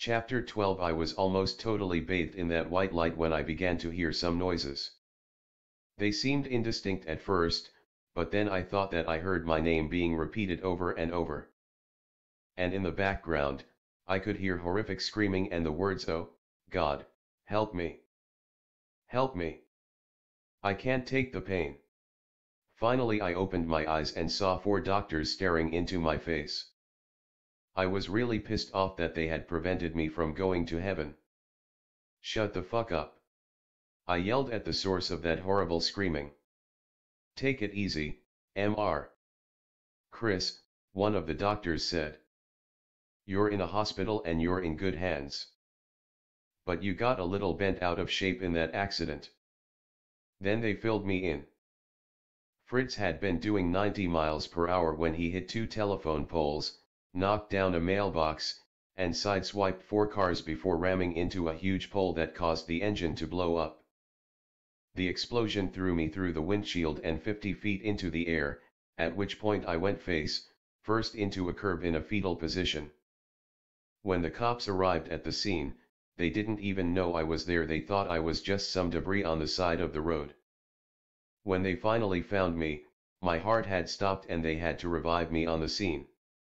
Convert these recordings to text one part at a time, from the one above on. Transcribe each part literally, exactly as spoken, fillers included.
Chapter twelve. I was almost totally bathed in that white light when I began to hear some noises. They seemed indistinct at first, but then I thought that I heard my name being repeated over and over. And in the background, I could hear horrific screaming and the words, "Oh, God, help me. Help me. I can't take the pain." Finally I opened my eyes and saw four doctors staring into my face. I was really pissed off that they had prevented me from going to heaven. "Shut the fuck up," I yelled at the source of that horrible screaming. "Take it easy, mister Criss," one of the doctors said. "You're in a hospital and you're in good hands. But you got a little bent out of shape in that accident." Then they filled me in. Fritz had been doing ninety miles per hour when he hit two telephone poles, knocked down a mailbox, and sideswiped four cars before ramming into a huge pole that caused the engine to blow up. The explosion threw me through the windshield and fifty feet into the air, at which point I went face first into a curb in a fetal position. When the cops arrived at the scene, they didn't even know I was there. They thought I was just some debris on the side of the road. When they finally found me, my heart had stopped and they had to revive me on the scene.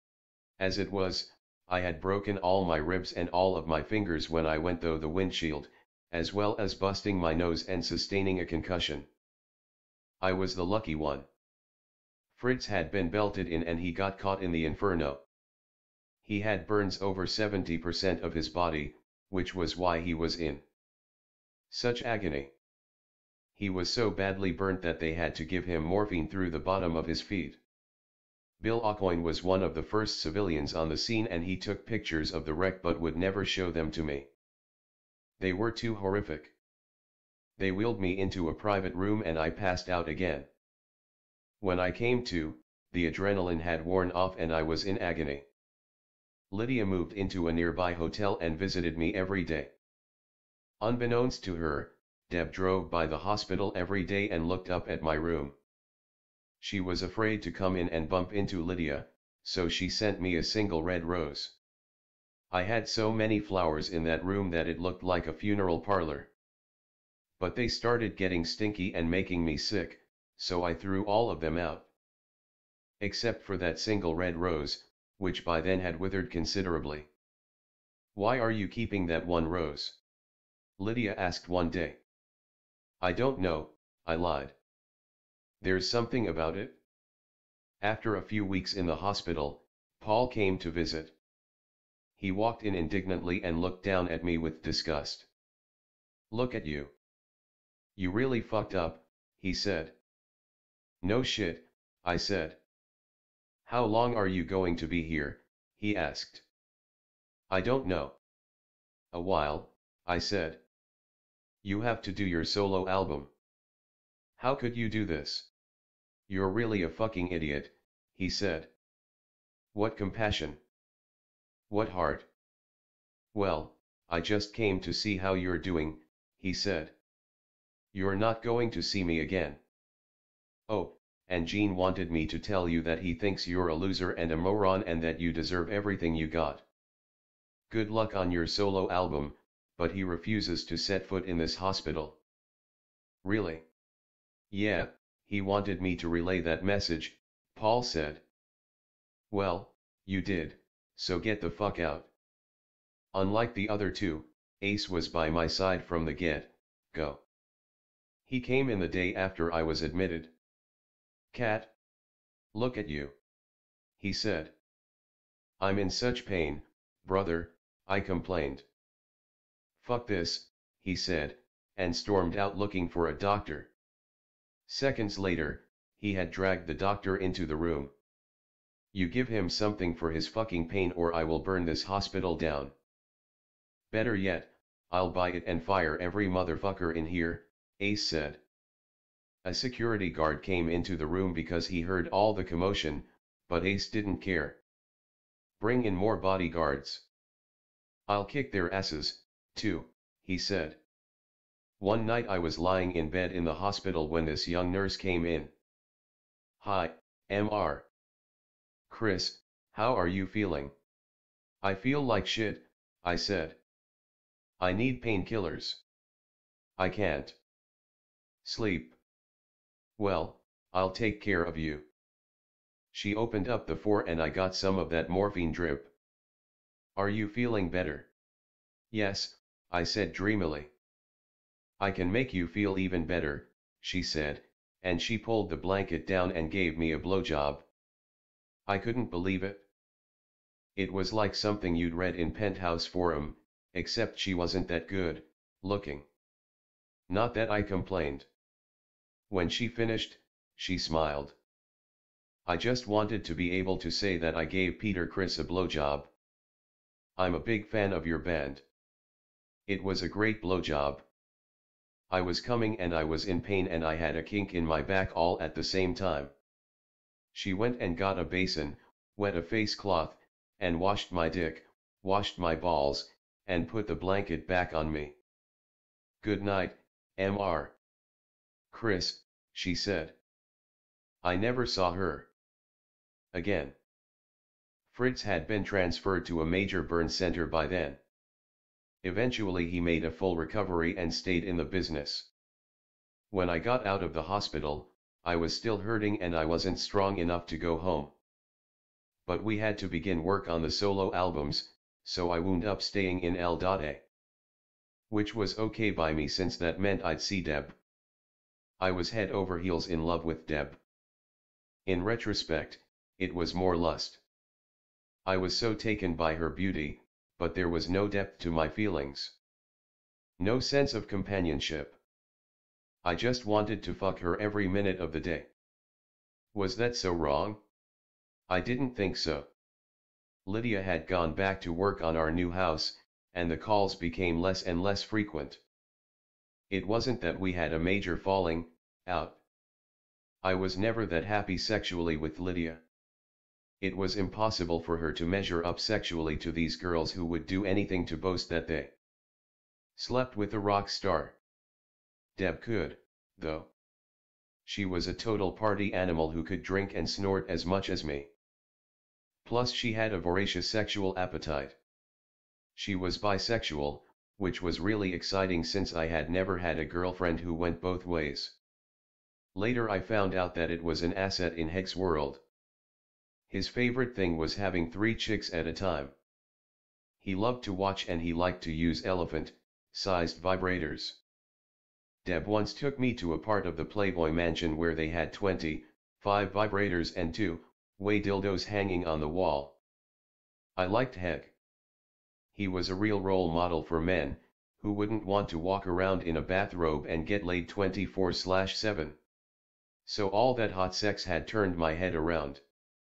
As it was, I had broken all my ribs and all of my fingers when I went through the windshield, as well as busting my nose and sustaining a concussion. I was the lucky one. Fritz had been belted in and he got caught in the inferno. He had burns over seventy percent of his body, which was why he was in such agony. He was so badly burnt that they had to give him morphine through the bottom of his feet. Bill Aucoin was one of the first civilians on the scene and he took pictures of the wreck but would never show them to me. They were too horrific. They wheeled me into a private room and I passed out again. When I came to, the adrenaline had worn off and I was in agony. Lydia moved into a nearby hotel and visited me every day. Unbeknownst to her, Deb drove by the hospital every day and looked up at my room. She was afraid to come in and bump into Lydia, so she sent me a single red rose. I had so many flowers in that room that it looked like a funeral parlor. But they started getting stinky and making me sick, so I threw all of them out. Except for that single red rose, which by then had withered considerably. "Why are you keeping that one rose?" Lydia asked one day. "I don't know," I lied. "There's something about it?" After a few weeks in the hospital, Paul came to visit. He walked in indignantly and looked down at me with disgust. "Look at you. You really fucked up," he said. "No shit," I said. "How long are you going to be here?" he asked. "I don't know." "A while," I said. "You have to do your solo album." "How could you do this? You're really a fucking idiot," he said. "What compassion? What heart?" "Well, I just came to see how you're doing," he said. "You're not going to see me again. Oh, and Gene wanted me to tell you that he thinks you're a loser and a moron and that you deserve everything you got. Good luck on your solo album, but he refuses to set foot in this hospital." "Really?" "Yeah, he wanted me to relay that message," Paul said. "Well, you did, so get the fuck out." Unlike the other two, Ace was by my side from the get-go. He came in the day after I was admitted. "Cat? Look at you," he said. "I'm in such pain, brother," I complained. "Fuck this," he said, and stormed out looking for a doctor. Seconds later, he had dragged the doctor into the room. "You give him something for his fucking pain or I will burn this hospital down. Better yet, I'll buy it and fire every motherfucker in here," Ace said. A security guard came into the room because he heard all the commotion, but Ace didn't care. "Bring in more bodyguards. I'll kick their asses, too," he said. One night I was lying in bed in the hospital when this young nurse came in. "Hi, mister Criss, how are you feeling?" "I feel like shit," I said. I need painkillers. I can't sleep. Well, I'll take care of you. She opened up the four and I got some of that morphine drip. Are you feeling better? Yes, I said dreamily. I can make you feel even better, she said, and she pulled the blanket down and gave me a blowjob. I couldn't believe it. It was like something you'd read in Penthouse Forum, except she wasn't that good looking. Not that I complained. When she finished, she smiled. I just wanted to be able to say that I gave Peter Criss a blowjob. I'm a big fan of your band. It was a great blowjob. I was coming and I was in pain and I had a kink in my back all at the same time. She went and got a basin, wet a face cloth, and washed my dick, washed my balls, and put the blanket back on me. Good night, M R Criss, she said. I never saw her again. Fritz had been transferred to a major burn center by then. Eventually he made a full recovery and stayed in the business. When I got out of the hospital, I was still hurting and I wasn't strong enough to go home. But we had to begin work on the solo albums, so I wound up staying in L A. Which was okay by me since that meant I'd see Deb. I was head over heels in love with Deb. In retrospect, it was more lust. I was so taken by her beauty, but there was no depth to my feelings. No sense of companionship. I just wanted to fuck her every minute of the day. Was that so wrong? I didn't think so. Lydia had gone back to work on our new house, and the calls became less and less frequent. It wasn't that we had a major falling out. I was never that happy sexually with Lydia. It was impossible for her to measure up sexually to these girls who would do anything to boast that they slept with a rock star. Deb could, though. She was a total party animal who could drink and snort as much as me. Plus she had a voracious sexual appetite. She was bisexual, which was really exciting since I had never had a girlfriend who went both ways. Later I found out that it was an asset in Heg's world. His favorite thing was having three chicks at a time. He loved to watch and he liked to use elephant-sized vibrators. Deb once took me to a part of the Playboy Mansion where they had twenty-five vibrators and two-way dildos hanging on the wall. I liked Heg. He was a real role model for men, who wouldn't want to walk around in a bathrobe and get laid twenty-four seven. So all that hot sex had turned my head around.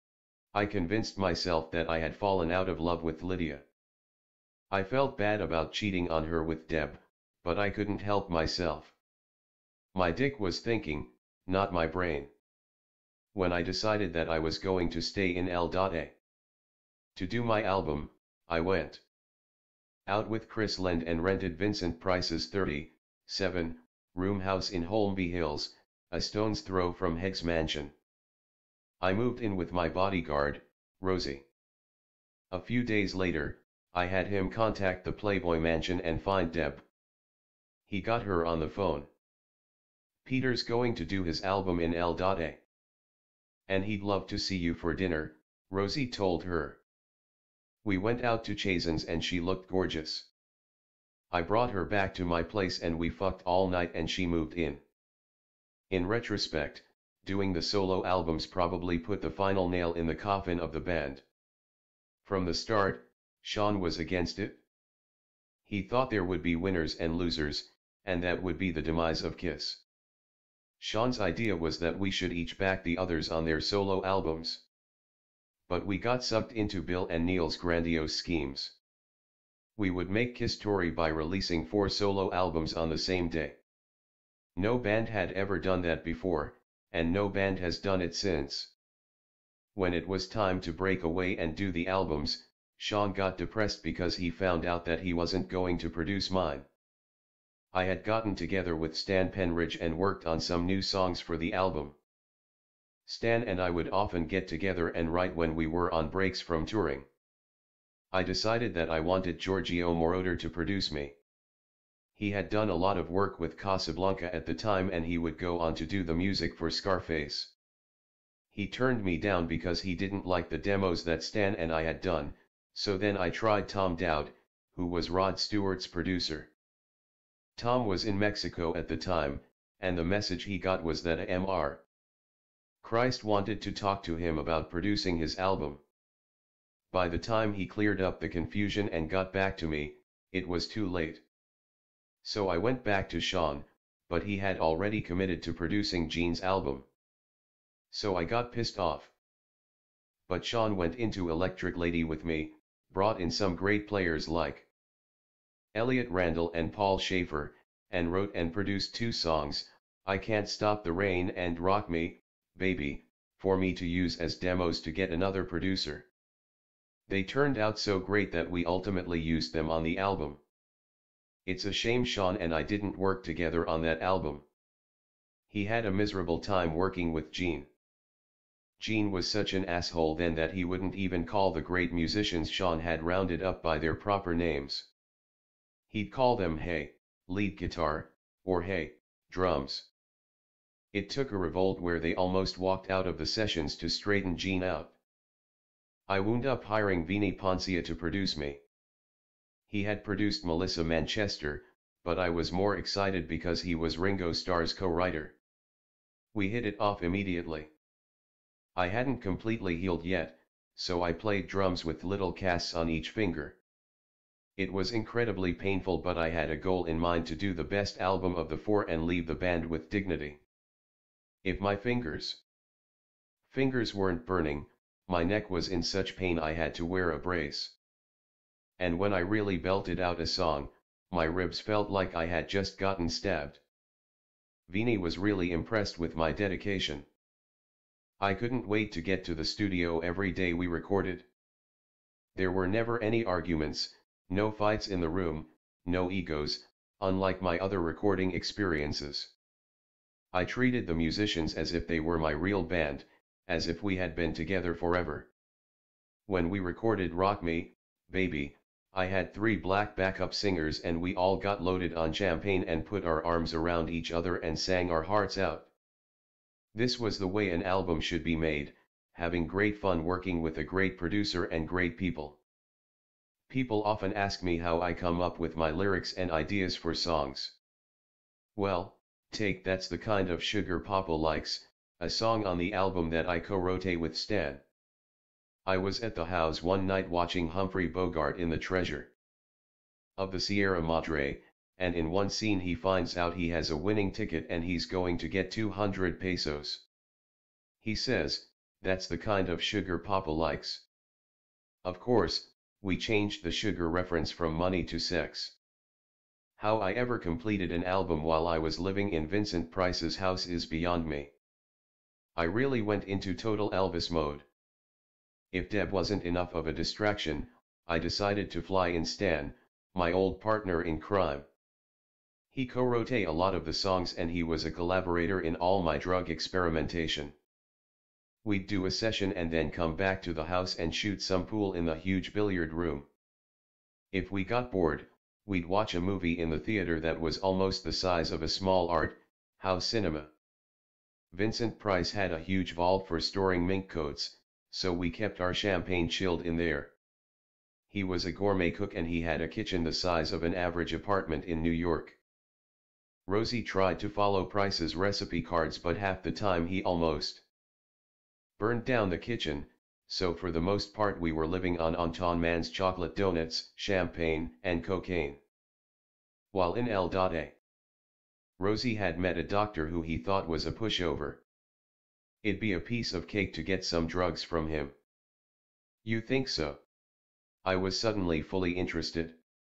I convinced myself that I had fallen out of love with Lydia. I felt bad about cheating on her with Deb, but I couldn't help myself. My dick was thinking, not my brain. When I decided that I was going to stay in L A to do my album, I went out with Criss and rented Vincent Price's thirty-seven room house in Holmby Hills, a stone's throw from Heg's mansion. I moved in with my bodyguard, Rosie. A few days later, I had him contact the Playboy Mansion and find Deb. He got her on the phone. Peter's going to do his album in L A. And he'd love to see you for dinner, Rosie told her. We went out to Chasen's and she looked gorgeous. I brought her back to my place and we fucked all night and she moved in. In retrospect, doing the solo albums probably put the final nail in the coffin of the band. From the start, Sean was against it. He thought there would be winners and losers, and that would be the demise of Kiss. Sean's idea was that we should each back the others on their solo albums. But we got sucked into Bill and Neil's grandiose schemes. We would make Kiss Tory by releasing four solo albums on the same day. No band had ever done that before, and no band has done it since. When it was time to break away and do the albums, Sean got depressed because he found out that he wasn't going to produce mine. I had gotten together with Stan Penridge and worked on some new songs for the album. Stan and I would often get together and write when we were on breaks from touring. I decided that I wanted Giorgio Moroder to produce me. He had done a lot of work with Casablanca at the time and he would go on to do the music for Scarface. He turned me down because he didn't like the demos that Stan and I had done, so then I tried Tom Dowd, who was Rod Stewart's producer. Tom was in Mexico at the time, and the message he got was that a M R Christ wanted to talk to him about producing his album. By the time he cleared up the confusion and got back to me, it was too late. So I went back to Sean, but he had already committed to producing Gene's album. So I got pissed off. But Sean went into Electric Lady with me, brought in some great players like Elliot Randall and Paul Schaefer, and wrote and produced two songs, I Can't Stop the Rain and Rock Me, Baby, for me to use as demos to get another producer. They turned out so great that we ultimately used them on the album. It's a shame Sean and I didn't work together on that album. He had a miserable time working with Gene. Gene was such an asshole then that he wouldn't even call the great musicians Sean had rounded up by their proper names. He'd call them hey, lead guitar, or hey, drums. It took a revolt where they almost walked out of the sessions to straighten Gene out. I wound up hiring Vini Poncia to produce me. He had produced Melissa Manchester, but I was more excited because he was Ringo Starr's co-writer. We hit it off immediately. I hadn't completely healed yet, so I played drums with little casts on each finger. It was incredibly painful, but I had a goal in mind to do the best album of the four and leave the band with dignity. If my fingers fingers weren't burning, my neck was in such pain I had to wear a brace. And when I really belted out a song, my ribs felt like I had just gotten stabbed. Vini was really impressed with my dedication. I couldn't wait to get to the studio every day we recorded. There were never any arguments, no fights in the room, no egos, unlike my other recording experiences. I treated the musicians as if they were my real band, as if we had been together forever. When we recorded Rock Me, Baby, I had three black backup singers and we all got loaded on champagne and put our arms around each other and sang our hearts out. This was the way an album should be made, having great fun working with a great producer and great people. People often ask me how I come up with my lyrics and ideas for songs. Well, take That's the Kind of Sugar Papa Likes, a song on the album that I co-wrote with Stan. I was at the house one night watching Humphrey Bogart in The Treasure of the Sierra Madre, and in one scene he finds out he has a winning ticket and he's going to get two hundred pesos. He says, "That's the kind of sugar Papa likes." Of course, we changed the sugar reference from money to sex. How I ever completed an album while I was living in Vincent Price's house is beyond me. I really went into total Elvis mode. If Deb wasn't enough of a distraction, I decided to fly in Stan, my old partner in crime. He co-wrote a lot of the songs and he was a collaborator in all my drug experimentation. We'd do a session and then come back to the house and shoot some pool in the huge billiard room. If we got bored, we'd watch a movie in the theater that was almost the size of a small art house cinema. Vincent Price had a huge vault for storing mink coats, so we kept our champagne chilled in there. He was a gourmet cook and he had a kitchen the size of an average apartment in New York. Rosie tried to follow Price's recipe cards, but half the time he almost burned down the kitchen, so for the most part we were living on Anton Mann's chocolate donuts, champagne, and cocaine. While in El-A, Rosie had met a doctor who he thought was a pushover. It'd be a piece of cake to get some drugs from him. You think so? I was suddenly fully interested.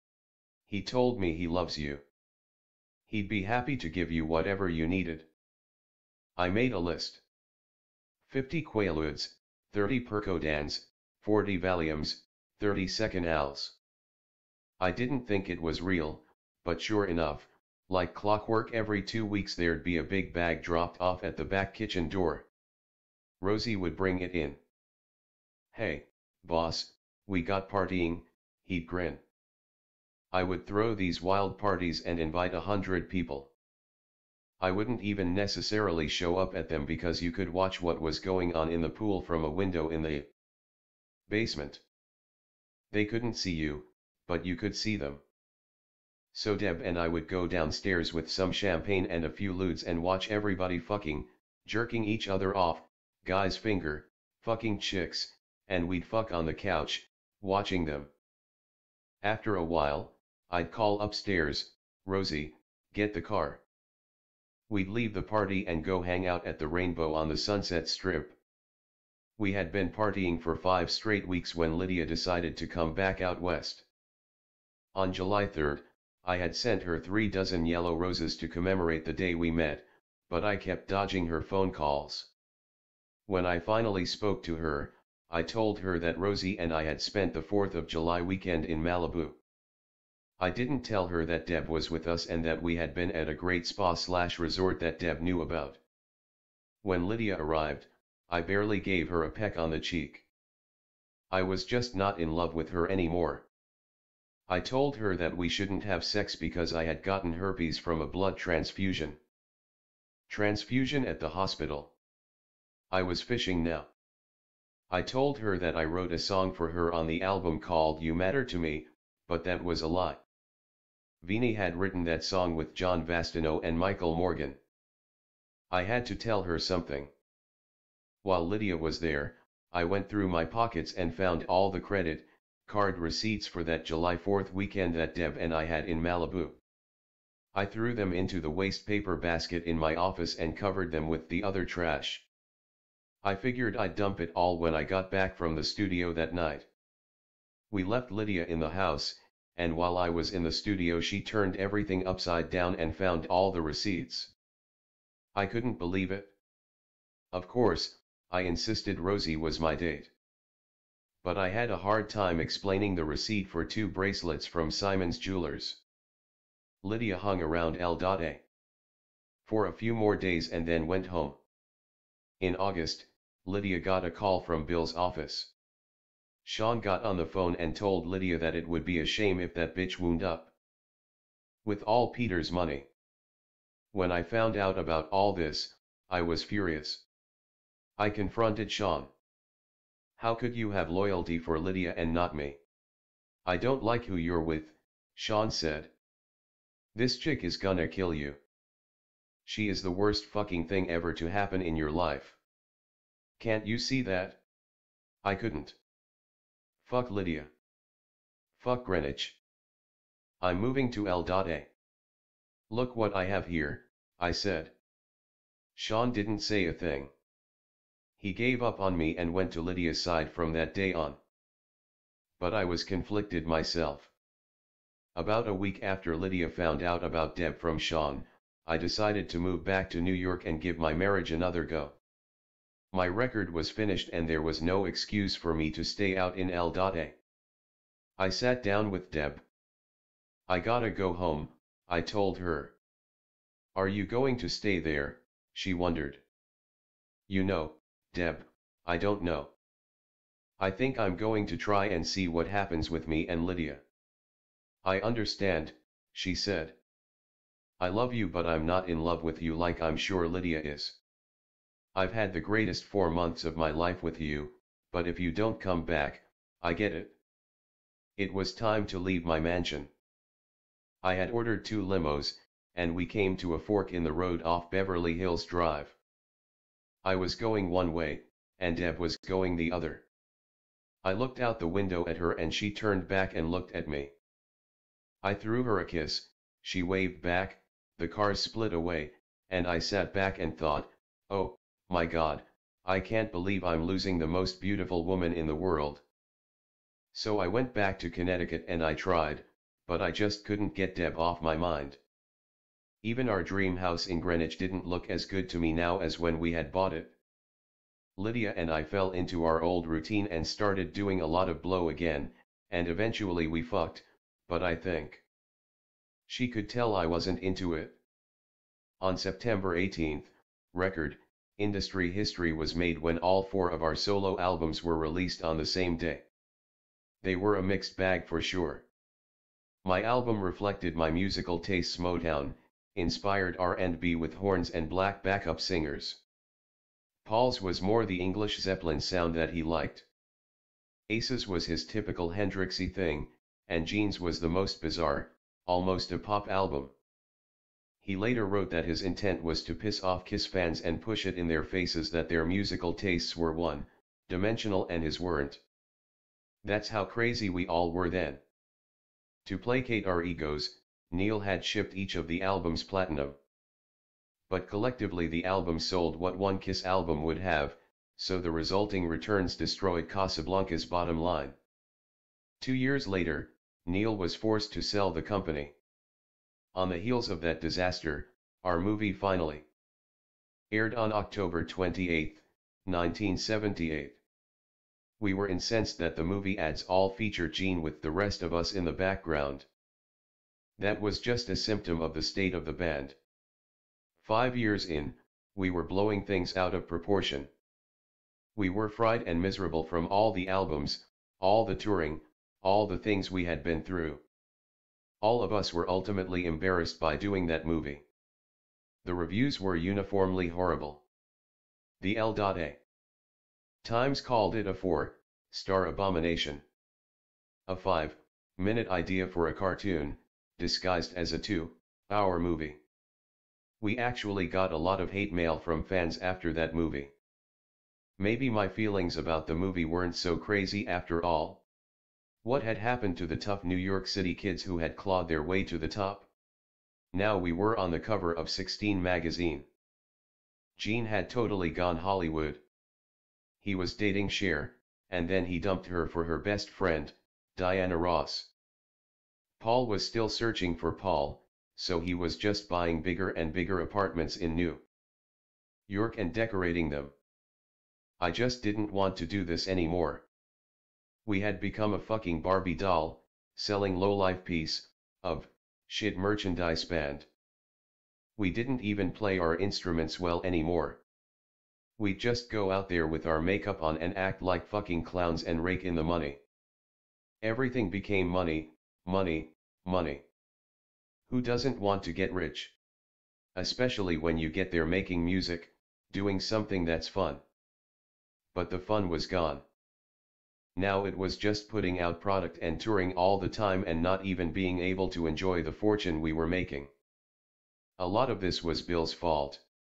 He told me he loves you. He'd be happy to give you whatever you needed. I made a list. fifty Quaaludes, thirty Percodans, forty Valiums, thirty Seconals. I didn't think it was real, but sure enough, like clockwork every two weeks there'd be a big bag dropped off at the back kitchen door. Rosie would bring it in. "Hey, boss, We got partying, he'd grin. I would throw these wild parties and invite a hundred people. I wouldn't even necessarily show up at them because you could watch what was going on in the pool from a window in the basement. They couldn't see you, but you could see them. So Deb and I would go downstairs with some champagne and a few ludes and watch everybody fucking, jerking each other off, guys finger, fucking chicks, and we'd fuck on the couch, watching them. After a while, I'd call upstairs, Rosie, get the car. We'd leave the party and go hang out at the Rainbow on the Sunset Strip. We had been partying for five straight weeks when Lydia decided to come back out west. On July third, I had sent her three dozen yellow roses to commemorate the day we met, but I kept dodging her phone calls. When I finally spoke to her, I told her that Rosie and I had spent the fourth of July weekend in Malibu. I didn't tell her that Deb was with us and that we had been at a great spa slash resort that Deb knew about. When Lydia arrived, I barely gave her a peck on the cheek. I was just not in love with her anymore. I told her that we shouldn't have sex because I had gotten herpes from a blood transfusion. Transfusion at the hospital. I was fishing now. I told her that I wrote a song for her on the album called You Matter to Me, but that was a lie. Vinnie had written that song with John Vastino and Michael Morgan. I had to tell her something. While Lydia was there, I went through my pockets and found all the credit card receipts for that July fourth weekend that Deb and I had in Malibu. I threw them into the waste paper basket in my office and covered them with the other trash. I figured I'd dump it all when I got back from the studio that night. We left Lydia in the house, and while I was in the studio she turned everything upside down and found all the receipts. I couldn't believe it. Of course, I insisted Rosie was my date. But I had a hard time explaining the receipt for two bracelets from Simon's Jewelers. Lydia hung around L.A. for a few more days and then went home. In August, Lydia got a call from Bill's office. Sean got on the phone and told Lydia that it would be a shame if that bitch wound up with all Peter's money. When I found out about all this, I was furious. I confronted Sean. How could you have loyalty for Lydia and not me? I don't like who you're with, Sean said. This chick is gonna kill you. She is the worst fucking thing ever to happen in your life. Can't you see that? I couldn't. Fuck Lydia. Fuck Greenwich. I'm moving to L.A. Look what I have here, I said. Sean didn't say a thing. He gave up on me and went to Lydia's side from that day on. But I was conflicted myself. About a week after Lydia found out about Deb from Sean, I decided to move back to New York and give my marriage another go. My record was finished and there was no excuse for me to stay out in L.A. I sat down with Deb. I gotta go home, I told her. Are you going to stay there? She wondered. You know, Deb, I don't know. I think I'm going to try and see what happens with me and Lydia. I understand, she said. I love you but I'm not in love with you like I'm sure Lydia is. I've had the greatest four months of my life with you, but if you don't come back, I get it. It was time to leave my mansion. I had ordered two limos, and we came to a fork in the road off Beverly Hills Drive. I was going one way, and Deb was going the other. I looked out the window at her and she turned back and looked at me. I threw her a kiss, she waved back, the car split away, and I sat back and thought, oh, my God, I can't believe I'm losing the most beautiful woman in the world. So I went back to Connecticut and I tried, but I just couldn't get Deb off my mind. Even our dream house in Greenwich didn't look as good to me now as when we had bought it. Lydia and I fell into our old routine and started doing a lot of blow again, and eventually we fucked, but I think she could tell I wasn't into it. On September eighteenth, record industry history was made when all four of our solo albums were released on the same day. They were a mixed bag for sure. My album reflected my musical tastes. Motown, inspired R and B with horns and black backup singers. Paul's was more the English Zeppelin sound that he liked. Ace's was his typical Hendrixy thing, and Gene's was the most bizarre, almost a pop album. He later wrote that his intent was to piss off Kiss fans and push it in their faces that their musical tastes were one-dimensional and his weren't. That's how crazy we all were then. To placate our egos, Neil had shipped each of the albums platinum. But collectively the albums sold what one Kiss album would have, so the resulting returns destroyed Casablanca's bottom line. Two years later, Neil was forced to sell the company. On the heels of that disaster, our movie finally aired on October twenty-eighth, nineteen seventy-eight. We were incensed that the movie ads all feature Gene with the rest of us in the background. That was just a symptom of the state of the band. Five years in, we were blowing things out of proportion. We were fried and miserable from all the albums, all the touring, all the things we had been through. All of us were ultimately embarrassed by doing that movie. The reviews were uniformly horrible. The L A Times called it a four-star abomination. A five-minute idea for a cartoon, disguised as a two-hour movie. We actually got a lot of hate mail from fans after that movie. Maybe my feelings about the movie weren't so crazy after all. What had happened to the tough New York City kids who had clawed their way to the top? Now we were on the cover of sixteen magazine. Gene had totally gone Hollywood. He was dating Cher, and then he dumped her for her best friend, Diana Ross. Paul was still searching for Paul, so he was just buying bigger and bigger apartments in New York and decorating them. I just didn't want to do this anymore. We had become a fucking Barbie doll, selling low-life piece of shit merchandise band. We didn't even play our instruments well anymore. We'd just go out there with our makeup on and act like fucking clowns and rake in the money. Everything became money, money, money. Who doesn't want to get rich? Especially when you get there making music, doing something that's fun. But the fun was gone. Now it was just putting out product and touring all the time and not even being able to enjoy the fortune we were making. A lot of this was Bill's fault.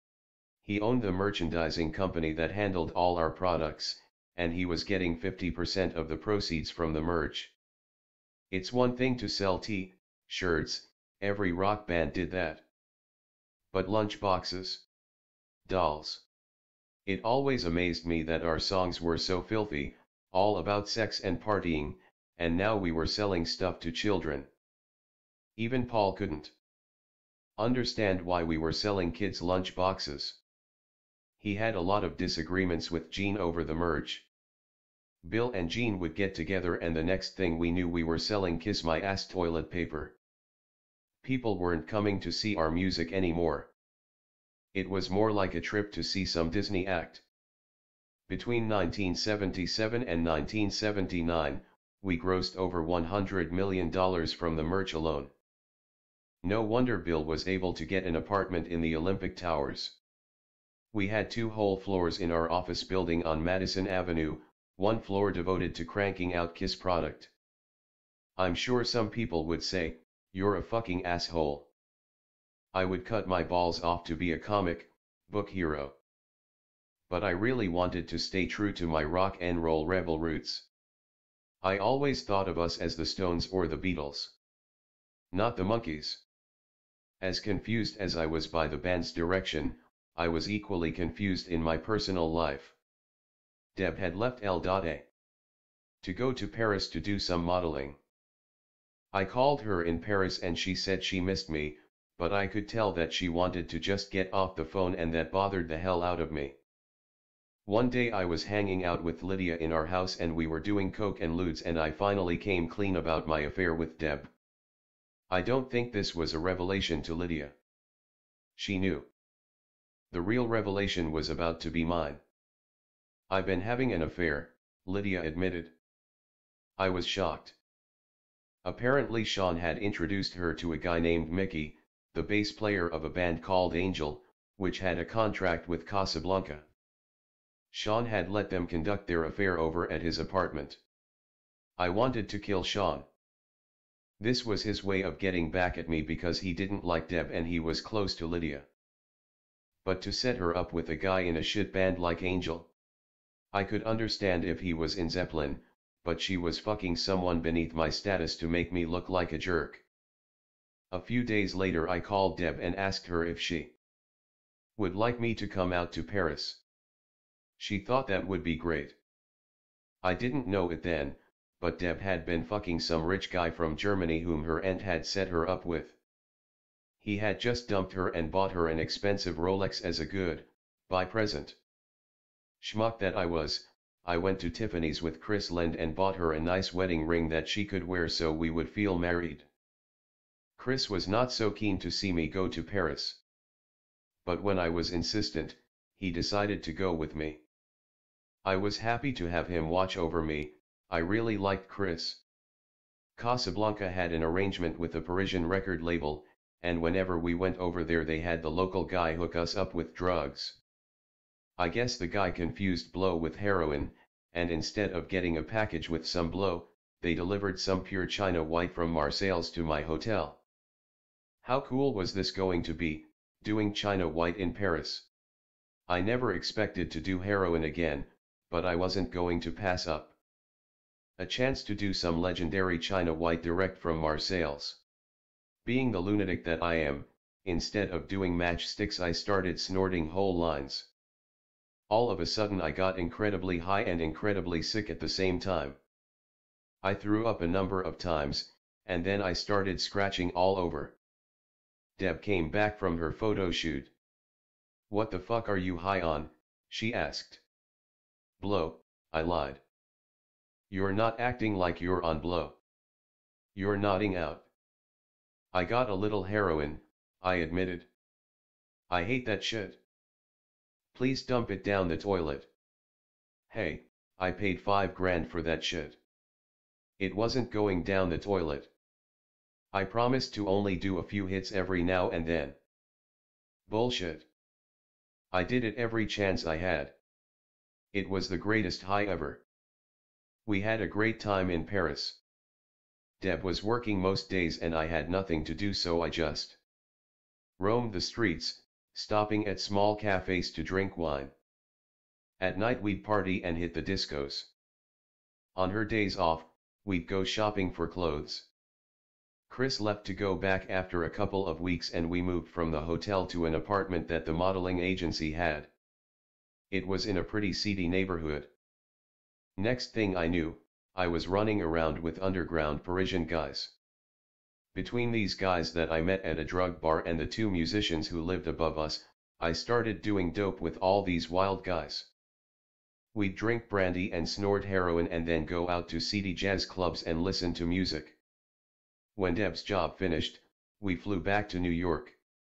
He owned the merchandising company that handled all our products, and he was getting fifty percent of the proceeds from the merch. It's one thing to sell t-shirts, every rock band did that. But lunch boxes? Dolls. It always amazed me that our songs were so filthy, all about sex and partying, and now we were selling stuff to children. Even Paul couldn't understand why we were selling kids lunch boxes. He had a lot of disagreements with Gene over the merch. Bill and Gene would get together and the next thing we knew we were selling Kiss My Ass toilet paper. People weren't coming to see our music anymore. It was more like a trip to see some Disney act. Between nineteen seventy-seven and nineteen seventy-nine, we grossed over one hundred million dollars from the merch alone. No wonder Bill was able to get an apartment in the Olympic Towers. We had two whole floors in our office building on Madison Avenue, one floor devoted to cranking out Kiss product. I'm sure some people would say, "You're a fucking asshole." I would cut my balls off to be a comic book hero. But I really wanted to stay true to my rock and roll rebel roots. I always thought of us as the Stones or the Beatles. Not the Monkees. As confused as I was by the band's direction, I was equally confused in my personal life. Deb had left L A to go to Paris to do some modeling. I called her in Paris and she said she missed me, but I could tell that she wanted to just get off the phone and that bothered the hell out of me. One day I was hanging out with Lydia in our house and we were doing coke and lewds and I finally came clean about my affair with Deb. I don't think this was a revelation to Lydia. She knew. The real revelation was about to be mine. "I've been having an affair," Lydia admitted. I was shocked. Apparently Sean had introduced her to a guy named Mickey, the bass player of a band called Angel, which had a contract with Casablanca. Sean had let them conduct their affair over at his apartment. I wanted to kill Sean. This was his way of getting back at me because he didn't like Deb and he was close to Lydia. But to set her up with a guy in a shit band like Angel? I could understand if he was in Zeppelin, but she was fucking someone beneath my status to make me look like a jerk. A few days later I called Deb and asked her if she would like me to come out to Paris. She thought that would be great. I didn't know it then, but Deb had been fucking some rich guy from Germany whom her aunt had set her up with. He had just dumped her and bought her an expensive Rolex as a good bye present. Schmuck that I was, I went to Tiffany's with Criss and bought her a nice wedding ring that she could wear so we would feel married. Criss was not so keen to see me go to Paris. But when I was insistent, he decided to go with me. I was happy to have him watch over me. I really liked Criss. Casablanca had an arrangement with a Parisian record label, and whenever we went over there they had the local guy hook us up with drugs. I guess the guy confused blow with heroin, and instead of getting a package with some blow, they delivered some pure China white from Marseilles to my hotel. How cool was this going to be, doing China white in Paris? I never expected to do heroin again, but I wasn't going to pass up a chance to do some legendary China white direct from Marseilles. Being the lunatic that I am, instead of doing matchsticks I started snorting whole lines. All of a sudden I got incredibly high and incredibly sick at the same time. I threw up a number of times, and then I started scratching all over. Deb came back from her photo shoot. "What the fuck are you high on?" she asked. "Blow," I lied. "You're not acting like you're on blow. You're nodding out." "I got a little heroin," I admitted. "I hate that shit. Please dump it down the toilet." "Hey, I paid five grand for that shit. It wasn't going down the toilet. I promised to only do a few hits every now and then." "Bullshit. I did it every chance I had. It was the greatest high ever. We had a great time in Paris. Deb was working most days and I had nothing to do, so I just roamed the streets, stopping at small cafes to drink wine. At night we'd party and hit the discos. On her days off, we'd go shopping for clothes. Criss left to go back after a couple of weeks and we moved from the hotel to an apartment that the modeling agency had. It was in a pretty seedy neighborhood. Next thing I knew, I was running around with underground Parisian guys. Between these guys that I met at a drug bar and the two musicians who lived above us, I started doing dope with all these wild guys. We'd drink brandy and snort heroin and then go out to seedy jazz clubs and listen to music. When Deb's job finished, we flew back to New York.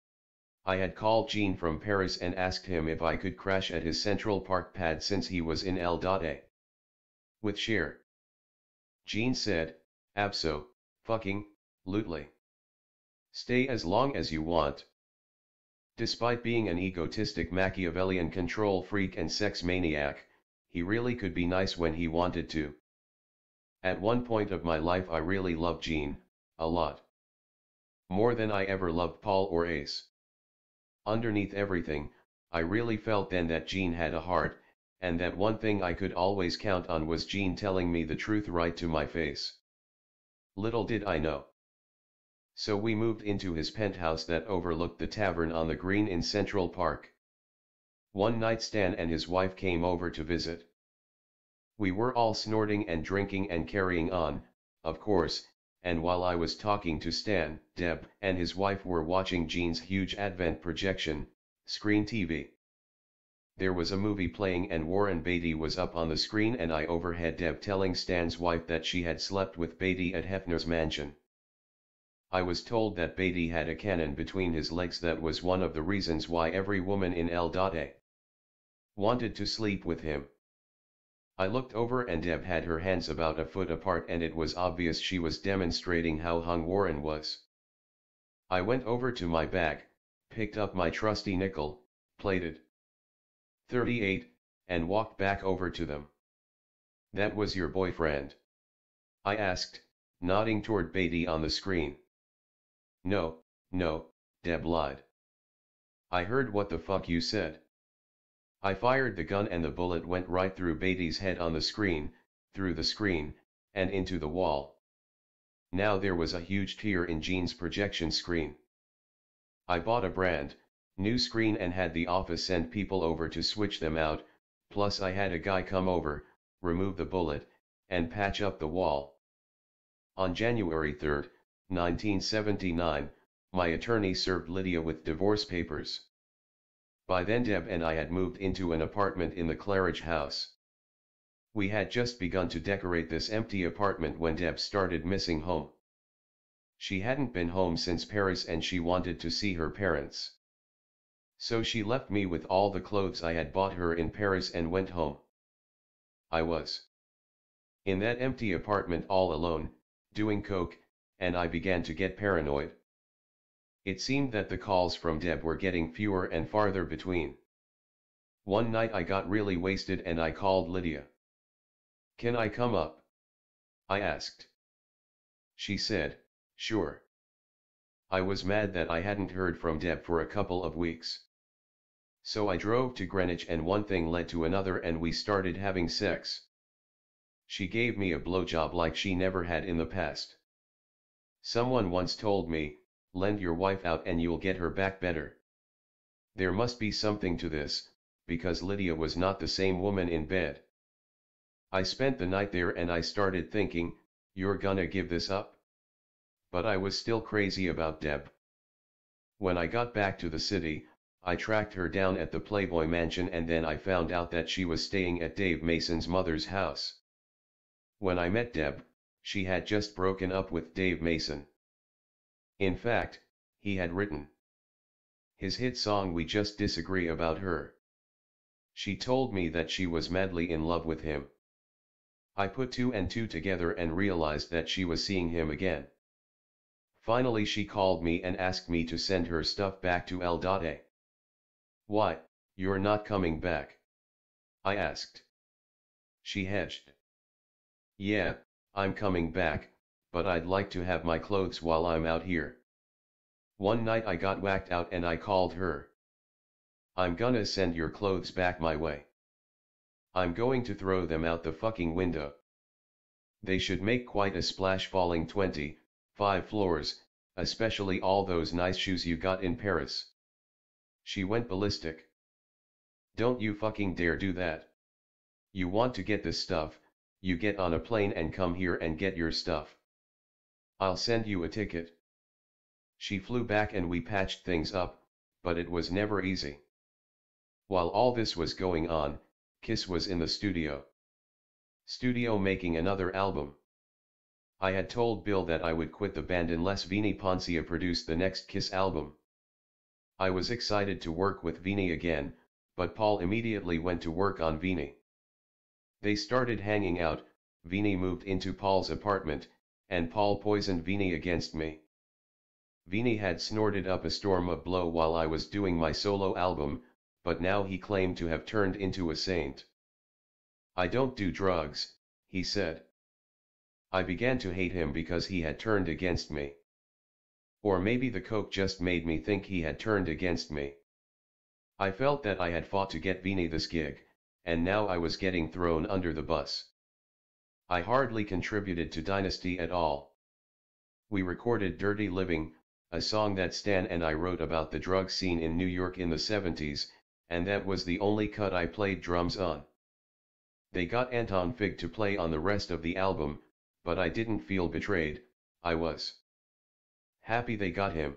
I had called Gene from Paris and asked him if I could crash at his Central Park pad since he was in L.A. with Cher. Gene said, "Abso, fucking, lutely. Stay as long as you want." Despite being an egotistic Machiavellian control freak and sex maniac, he really could be nice when he wanted to. At one point of my life I really loved Gene, a lot. More than I ever loved Paul or Ace. Underneath everything, I really felt then that Gene had a heart, and that one thing I could always count on was Gene telling me the truth right to my face. Little did I know. So we moved into his penthouse that overlooked the tavern on the green in Central Park. One night Stan and his wife came over to visit. We were all snorting and drinking and carrying on, of course, and while I was talking to Stan, Deb and his wife were watching Gene's huge advent projection, screen T V. There was a movie playing and Warren Beatty was up on the screen and I overheard Deb telling Stan's wife that she had slept with Beatty at Hefner's mansion. I was told that Beatty had a cannon between his legs that was one of the reasons why every woman in L.A. wanted to sleep with him. I looked over and Deb had her hands about a foot apart and it was obvious she was demonstrating how hung Warren was. I went over to my bag, picked up my trusty nickel, plated thirty-eight, and walked back over to them. "That was your boyfriend?" I asked, nodding toward Beatty on the screen. "No, no," Deb lied. "I heard what the fuck you said." I fired the gun and the bullet went right through Beatty's head on the screen, through the screen, and into the wall. Now there was a huge tear in Jean's projection screen. I bought a brand new screen and had the office send people over to switch them out, plus I had a guy come over, remove the bullet, and patch up the wall. On January third, nineteen seventy-nine, my attorney served Lydia with divorce papers. By then Deb and I had moved into an apartment in the Claridge house. We had just begun to decorate this empty apartment when Deb started missing home. She hadn't been home since Paris and she wanted to see her parents. So she left me with all the clothes I had bought her in Paris and went home. I was in that empty apartment all alone, doing coke, and I began to get paranoid. It seemed that the calls from Deb were getting fewer and farther between. One night I got really wasted and I called Lydia. "Can I come up?" I asked. She said, "Sure." I was mad that I hadn't heard from Deb for a couple of weeks. So I drove to Greenwich and one thing led to another and we started having sex. She gave me a blowjob like she never had in the past. Someone once told me, "Lend your wife out and you'll get her back better." There must be something to this, because Lydia was not the same woman in bed. I spent the night there and I started thinking, "You're gonna give this up?" But I was still crazy about Deb. When I got back to the city, I tracked her down at the Playboy Mansion and then I found out that she was staying at Dave Mason's mother's house. When I met Deb, she had just broken up with Dave Mason. In fact, he had written his hit song "We Just Disagree" about her. She told me that she was madly in love with him. I put two and two together and realized that she was seeing him again. Finally she called me and asked me to send her stuff back to L A. "Why, you're not coming back?" I asked. She hedged. "Yeah, I'm coming back, but I'd like to have my clothes while I'm out here." One night I got whacked out and I called her. "I'm gonna send your clothes back my way. I'm going to throw them out the fucking window. They should make quite a splash falling twenty-five floors, especially all those nice shoes you got in Paris." She went ballistic. "Don't you fucking dare do that. You want to get this stuff, you get on a plane and come here and get your stuff. I'll send you a ticket." She flew back and we patched things up, but it was never easy. While all this was going on, Criss was in the studio. Studio making another album. I had told Bill that I would quit the band unless Vini Poncia produced the next Criss album. I was excited to work with Vini again, but Paul immediately went to work on Vini. They started hanging out, Vini moved into Paul's apartment, and Paul poisoned Vini against me. Vini had snorted up a storm of blow while I was doing my solo album, but now he claimed to have turned into a saint. "I don't do drugs," he said. I began to hate him because he had turned against me. Or maybe the coke just made me think he had turned against me. I felt that I had fought to get Vini this gig, and now I was getting thrown under the bus. I hardly contributed to Dynasty at all. We recorded Dirty Living, a song that Stan and I wrote about the drug scene in New York in the seventies, and that was the only cut I played drums on. They got Anton Fig to play on the rest of the album, but I didn't feel betrayed. I was happy they got him.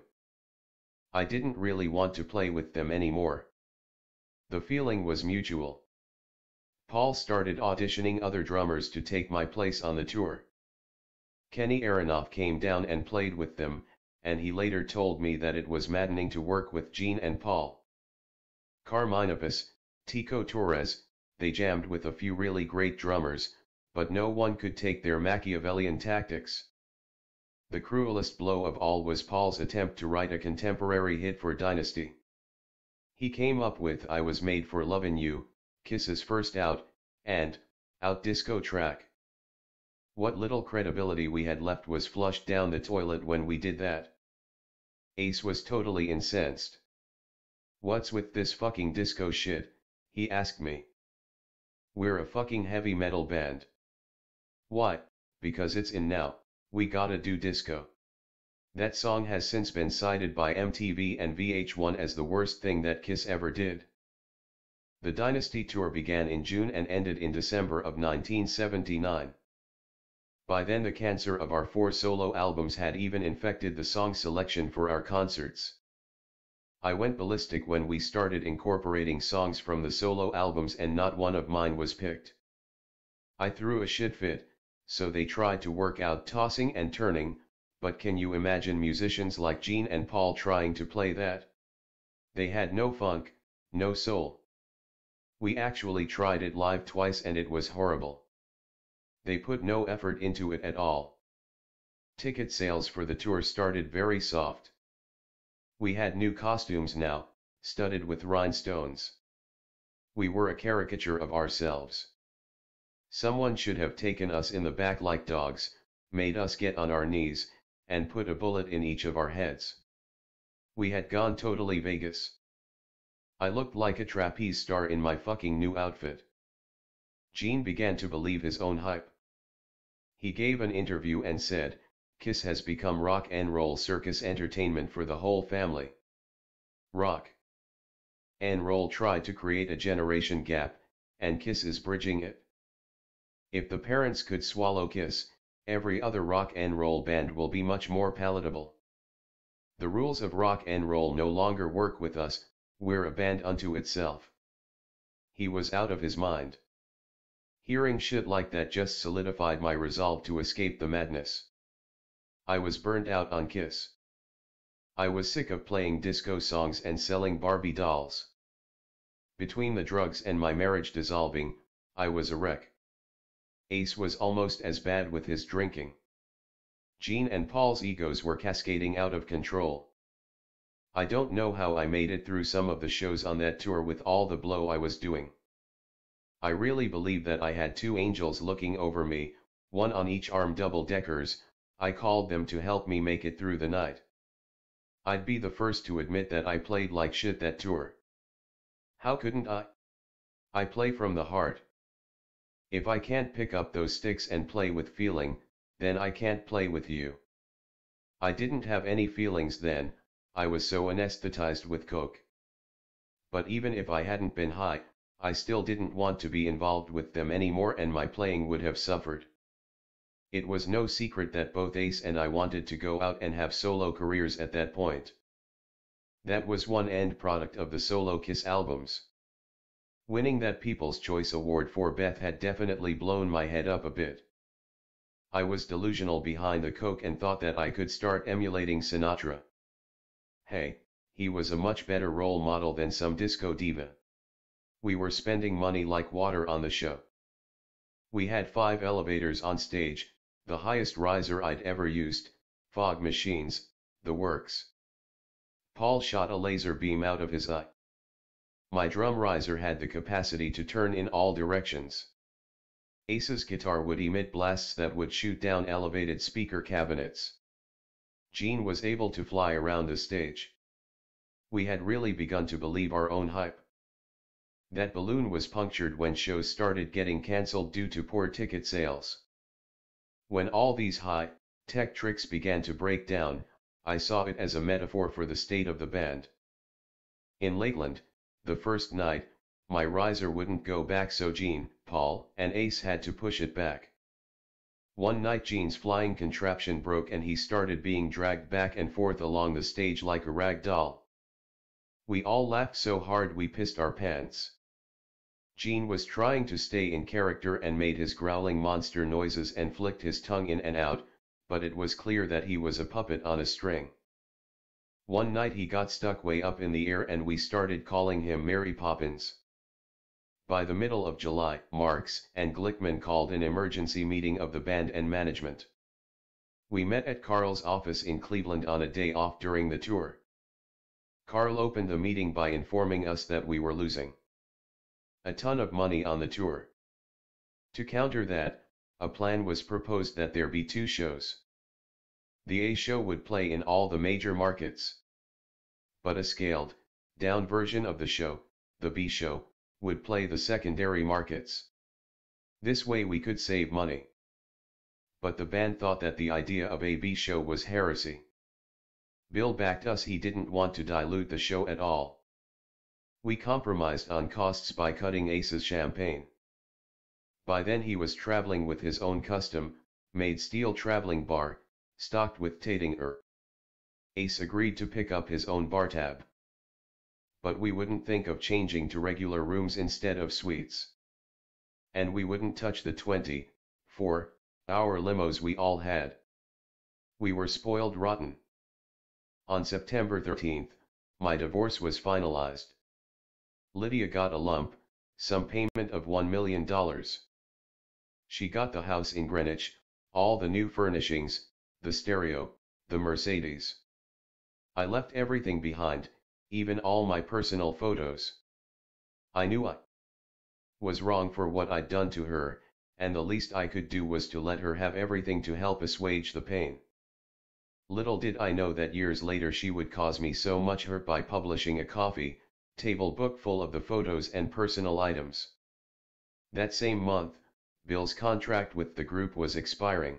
I didn't really want to play with them anymore. The feeling was mutual. Paul started auditioning other drummers to take my place on the tour. Kenny Aronoff came down and played with them, and he later told me that it was maddening to work with Gene and Paul. Carminopus, Tico Torres, they jammed with a few really great drummers, but no one could take their Machiavellian tactics. The cruelest blow of all was Paul's attempt to write a contemporary hit for Dynasty. He came up with I Was Made for Lovin' You, Kiss's first out, and, out disco track. What little credibility we had left was flushed down the toilet when we did that. Ace was totally incensed. "What's with this fucking disco shit?" he asked me. "We're a fucking heavy metal band." "Why?" "Because it's in now, we gotta do disco." That song has since been cited by M T V and V H one as the worst thing that Kiss ever did. The Dynasty tour began in June and ended in December of nineteen seventy-nine. By then the cancer of our four solo albums had even infected the song selection for our concerts. I went ballistic when we started incorporating songs from the solo albums and not one of mine was picked. I threw a shit fit, so they tried to work out tossing and turning, but can you imagine musicians like Gene and Paul trying to play that? They had no funk, no soul. We actually tried it live twice and it was horrible. They put no effort into it at all. Ticket sales for the tour started very soft. We had new costumes now, studded with rhinestones. We were a caricature of ourselves. Someone should have taken us in the back like dogs, made us get on our knees, and put a bullet in each of our heads. We had gone totally Vegas. I looked like a trapeze star in my fucking new outfit. Gene began to believe his own hype. He gave an interview and said, "Kiss has become rock and roll circus entertainment for the whole family." Rock and roll tried to create a generation gap, and Kiss is bridging it. If the parents could swallow Kiss, every other rock and roll band will be much more palatable. The rules of rock and roll no longer work with us, we're a band unto itself. He was out of his mind. Hearing shit like that just solidified my resolve to escape the madness. I was burned out on Kiss. I was sick of playing disco songs and selling Barbie dolls. Between the drugs and my marriage dissolving, I was a wreck. Ace was almost as bad with his drinking. Gene and Paul's egos were cascading out of control. I don't know how I made it through some of the shows on that tour with all the blow I was doing. I really believe that I had two angels looking over me, one on each arm, double-deckers. I called them to help me make it through the night. I'd be the first to admit that I played like shit that tour. How couldn't I? I play from the heart. If I can't pick up those sticks and play with feeling, then I can't play with you. I didn't have any feelings then, I was so anesthetized with coke. But even if I hadn't been high, I still didn't want to be involved with them anymore and my playing would have suffered. It was no secret that both Ace and I wanted to go out and have solo careers at that point. That was one end product of the solo Kiss albums. Winning that People's Choice Award for Beth had definitely blown my head up a bit. I was delusional behind the coke and thought that I could start emulating Sinatra. Hey, he was a much better role model than some disco diva. We were spending money like water on the show. We had five elevators on stage, the highest riser I'd ever used, fog machines, the works. Paul shot a laser beam out of his eye. My drum riser had the capacity to turn in all directions. Ace's guitar would emit blasts that would shoot down elevated speaker cabinets. Gene was able to fly around the stage. We had really begun to believe our own hype. That balloon was punctured when shows started getting cancelled due to poor ticket sales. When all these high-tech tricks began to break down, I saw it as a metaphor for the state of the band. In Lakeland, the first night, my riser wouldn't go back, so Gene, Paul, and Ace had to push it back. One night Gene's flying contraption broke and he started being dragged back and forth along the stage like a rag doll. We all laughed so hard we pissed our pants. Gene was trying to stay in character and made his growling monster noises and flicked his tongue in and out, but it was clear that he was a puppet on a string. One night he got stuck way up in the air and we started calling him Mary Poppins. By the middle of July, Marks and Glickman called an emergency meeting of the band and management. We met at Carl's office in Cleveland on a day off during the tour. Carl opened the meeting by informing us that we were losing a ton of money on the tour. To counter that, a plan was proposed that there be two shows. The A show would play in all the major markets. But a scaled, down version of the show, the B show, would play the secondary markets. This way we could save money. But the band thought that the idea of a B show was heresy. Bill backed us, he didn't want to dilute the show at all. We compromised on costs by cutting Ace's champagne. By then he was traveling with his own custom-made steel traveling bar, stocked with Taitinger. Ace agreed to pick up his own bar tab. But we wouldn't think of changing to regular rooms instead of suites. And we wouldn't touch the twenty-four hour limos we all had. We were spoiled rotten. On September thirteenth, my divorce was finalized. Lydia got a lump, some payment of one million dollars. She got the house in Greenwich, all the new furnishings, the stereo, the Mercedes. I left everything behind, even all my personal photos. I knew I was wrong for what I'd done to her, and the least I could do was to let her have everything to help assuage the pain. Little did I know that years later she would cause me so much hurt by publishing a coffee table book full of the photos and personal items. That same month, Bill's contract with the group was expiring.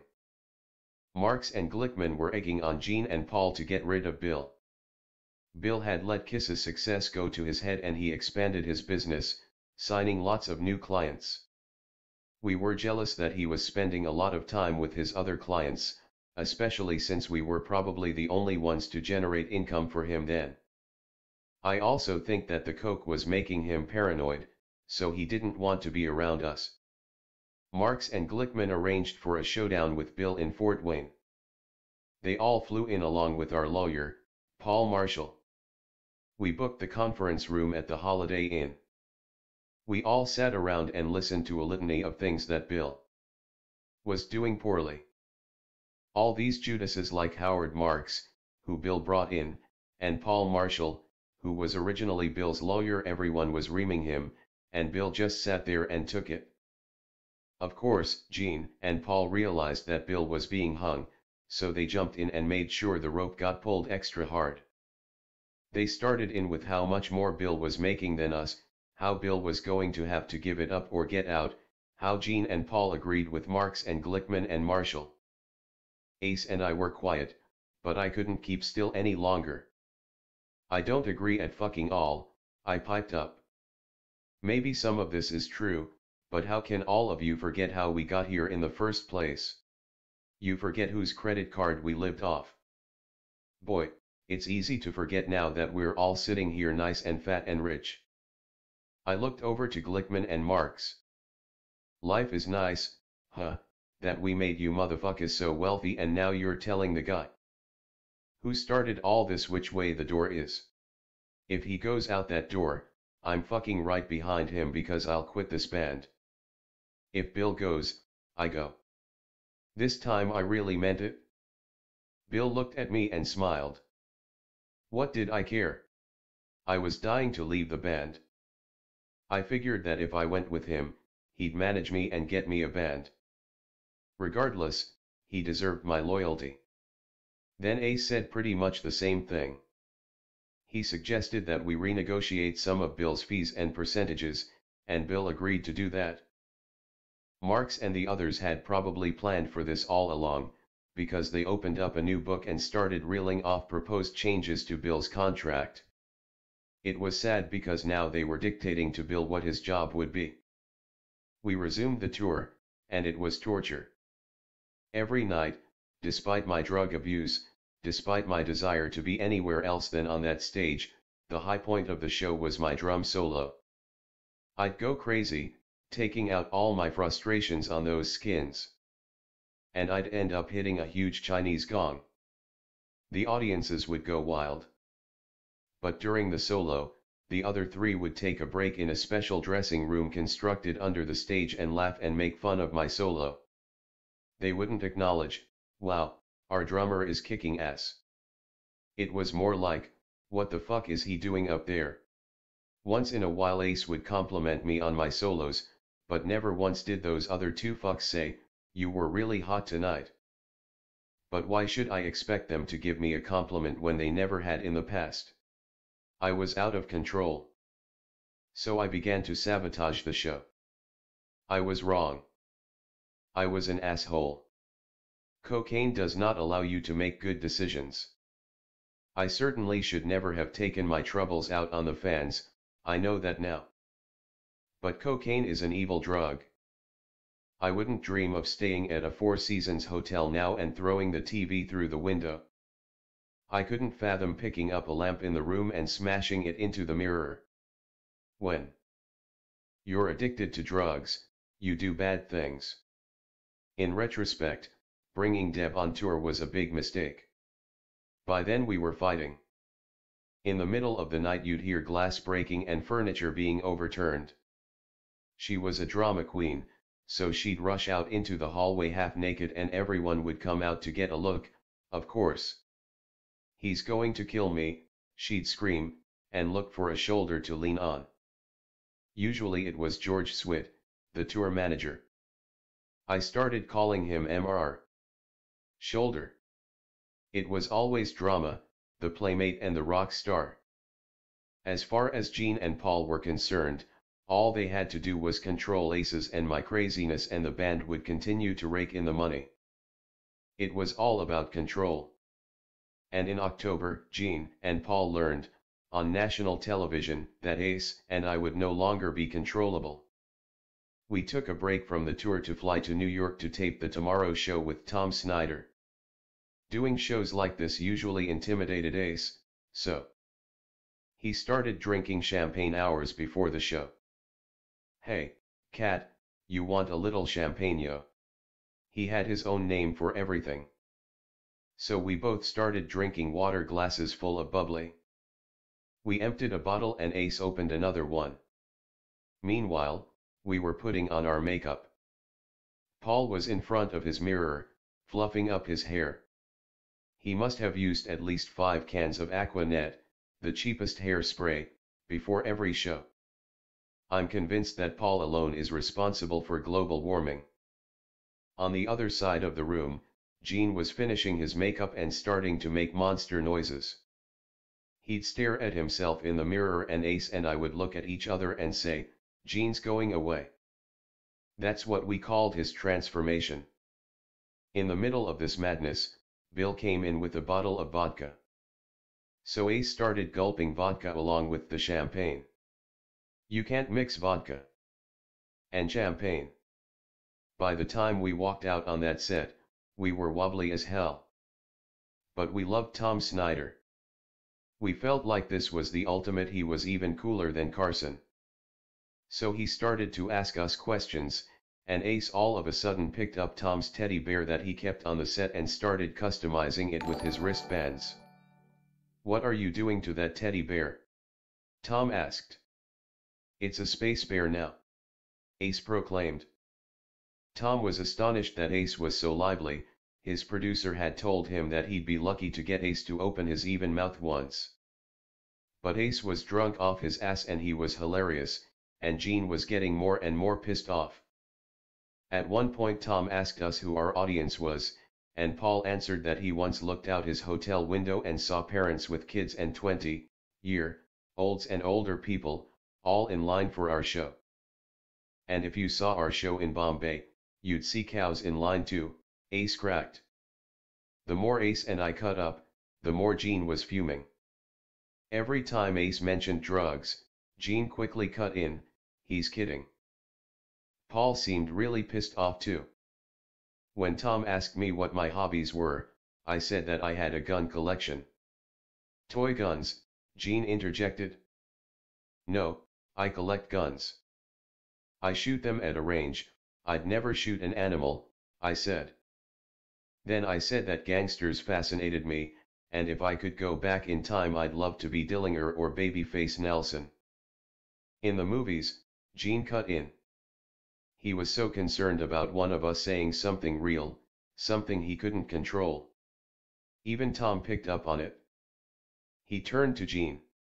Marks and Glickman were egging on Gene and Paul to get rid of Bill. Bill had let Kiss's success go to his head and he expanded his business, signing lots of new clients. We were jealous that he was spending a lot of time with his other clients, especially since we were probably the only ones to generate income for him then. I also think that the coke was making him paranoid, so he didn't want to be around us. Marks and Glickman arranged for a showdown with Bill in Fort Wayne. They all flew in along with our lawyer, Paul Marshall. We booked the conference room at the Holiday Inn. We all sat around and listened to a litany of things that Bill was doing poorly. All these Judases like Howard Marks, who Bill brought in, and Paul Marshall, who was originally Bill's lawyer, everyone was reaming him, and Bill just sat there and took it. Of course, Gene and Paul realized that Bill was being hung, so they jumped in and made sure the rope got pulled extra hard. They started in with how much more Bill was making than us, how Bill was going to have to give it up or get out, how Gene and Paul agreed with Marks and Glickman and Marshall. Ace and I were quiet, but I couldn't keep still any longer. I don't agree at fucking all, I piped up. Maybe some of this is true, but how can all of you forget how we got here in the first place? You forget whose credit card we lived off. Boy, it's easy to forget now that we're all sitting here nice and fat and rich. I looked over to Glickman and Marks. Life is nice, huh, that we made you motherfuckers so wealthy and now you're telling the guy who started all this which way the door is. If he goes out that door, I'm fucking right behind him because I'll quit this band. If Bill goes, I go. This time I really meant it. Bill looked at me and smiled. What did I care? I was dying to leave the band. I figured that if I went with him, he'd manage me and get me a band. Regardless, he deserved my loyalty. Then Ace said pretty much the same thing. He suggested that we renegotiate some of Bill's fees and percentages, and Bill agreed to do that. Marks and the others had probably planned for this all along, because they opened up a new book and started reeling off proposed changes to Bill's contract. It was sad because now they were dictating to Bill what his job would be. We resumed the tour, and it was torture. Every night, despite my drug abuse, despite my desire to be anywhere else than on that stage, the high point of the show was my drum solo. I'd go crazy, taking out all my frustrations on those skins. And I'd end up hitting a huge Chinese gong. The audiences would go wild. But during the solo, the other three would take a break in a special dressing room constructed under the stage and laugh and make fun of my solo. They wouldn't acknowledge, "Wow, our drummer is kicking ass." It was more like, "What the fuck is he doing up there?" Once in a while Ace would compliment me on my solos, but never once did those other two fucks say, "You were really hot tonight." But why should I expect them to give me a compliment when they never had in the past? I was out of control. So I began to sabotage the show. I was wrong. I was an asshole. Cocaine does not allow you to make good decisions. I certainly should never have taken my troubles out on the fans, I know that now. But cocaine is an evil drug. I wouldn't dream of staying at a Four Seasons hotel now and throwing the T V through the window. I couldn't fathom picking up a lamp in the room and smashing it into the mirror. When you're addicted to drugs, you do bad things. In retrospect, bringing Deb on tour was a big mistake. By then we were fighting. In the middle of the night you'd hear glass breaking and furniture being overturned. She was a drama queen, so she'd rush out into the hallway half naked and everyone would come out to get a look, of course. "He's going to kill me," she'd scream, and look for a shoulder to lean on. Usually it was George Swit, the tour manager. I started calling him M R. Shoulder. It was always drama, the playmate and the rock star. As far as Gene and Paul were concerned, all they had to do was control Aces and my craziness and the band would continue to rake in the money. It was all about control. And in October, Gene and Paul learned, on national television, that Ace and I would no longer be controllable. We took a break from the tour to fly to New York to tape the Tomorrow Show with Tom Snyder. Doing shows like this usually intimidated Ace, so he started drinking champagne hours before the show. "Hey, cat, you want a little champagne yo?" He had his own name for everything. So we both started drinking water glasses full of bubbly. We emptied a bottle and Ace opened another one. Meanwhile, we were putting on our makeup. Paul was in front of his mirror, fluffing up his hair. He must have used at least five cans of Aqua Net, the cheapest hairspray, before every show. I'm convinced that Paul alone is responsible for global warming. On the other side of the room, Gene was finishing his makeup and starting to make monster noises. He'd stare at himself in the mirror and Ace and I would look at each other and say, "Gene's going away." That's what we called his transformation. In the middle of this madness, Bill came in with a bottle of vodka. So Ace started gulping vodka along with the champagne. You can't mix vodka and champagne. By the time we walked out on that set, we were wobbly as hell. But we loved Tom Snyder. We felt like this was the ultimate. He was even cooler than Carson. So he started to ask us questions, and Ace all of a sudden picked up Tom's teddy bear that he kept on the set and started customizing it with his wristbands. "What are you doing to that teddy bear?" Tom asked. "It's a space bear now," Ace proclaimed. Tom was astonished that Ace was so lively. His producer had told him that he'd be lucky to get Ace to open his even mouth once. But Ace was drunk off his ass and he was hilarious, and Gene was getting more and more pissed off. At one point Tom asked us who our audience was, and Paul answered that he once looked out his hotel window and saw parents with kids and twenty-year-olds and older people, all in line for our show. "And if you saw our show in Bombay, you'd see cows in line too," Ace cracked. The more Ace and I cut up, the more Gene was fuming. Every time Ace mentioned drugs, Gene quickly cut in, "He's kidding." Paul seemed really pissed off too. When Tom asked me what my hobbies were, I said that I had a gun collection. "Toy guns," Gene interjected. "No, I collect guns. I shoot them at a range, I'd never shoot an animal," I said. Then I said that gangsters fascinated me, and if I could go back in time I'd love to be Dillinger or Babyface Nelson. In the movies, Gene cut in. He was so concerned about one of us saying something real, something he couldn't control. Even Tom picked up on it. He turned to Gene.